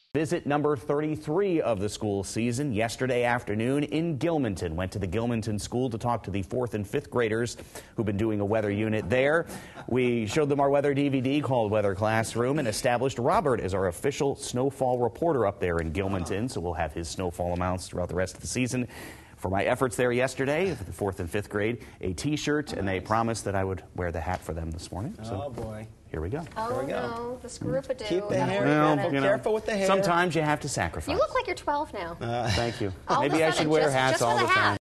Visit number 33 of the school season yesterday afternoon in Gilmanton. Went to the Gilmanton school to talk to the 4th and 5th graders who've been doing a weather unit there. We showed them our weather DVD called Weather Classroom and established Robert as our official snowfall reporter up there in Gilmanton. So we'll have his snowfall amounts throughout the rest of the season. For my efforts there yesterday, for the 4th and 5th grade, a T-shirt, and they promised that I would wear the hat for them this morning. So oh, boy. Here we go. Oh, Here we go. no, the Skarupa do. Keep the hair. Well, Careful with the hair. Sometimes you have to sacrifice. You look like you're 12 now. Thank you. All Maybe I should wear hats just all for the hat. time.